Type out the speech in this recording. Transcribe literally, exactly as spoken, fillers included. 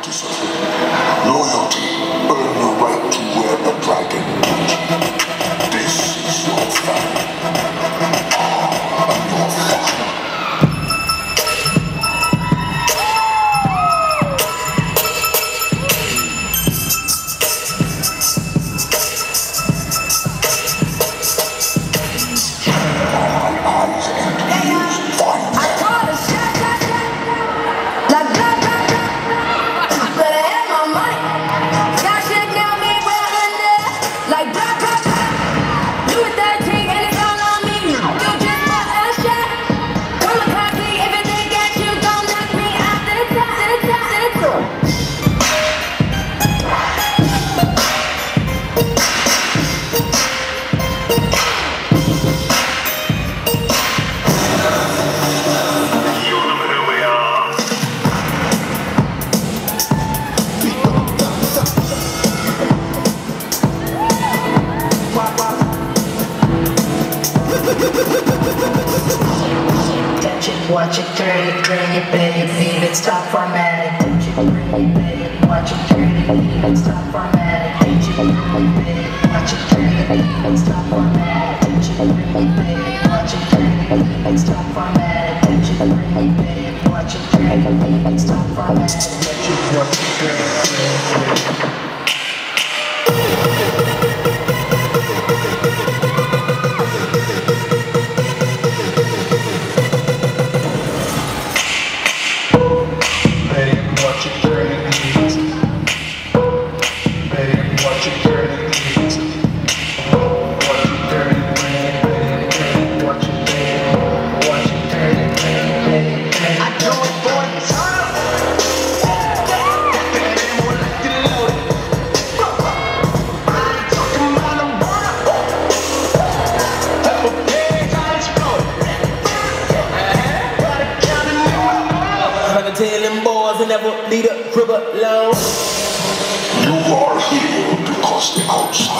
Discipline, loyalty, earn the right to wear the dragon. This is your family. I am your father. Watch it, turn it, bring it, bend it, leave it, stop formatting. Touch it, bring it, bend it, watch it, turn it, leave it, stop formatting. Touch it, bring it, bend it, watch it, turn it, leave it, stop formatting. Touch it, bring it, bend it, watch it, turn it, leave it, stop formatting. Touch it, bring it, bend it, watch it, turn it, leave it, stop formatting. Touch it, watch it, turn it, leave it. Never lead a crib alone. You are here because the outside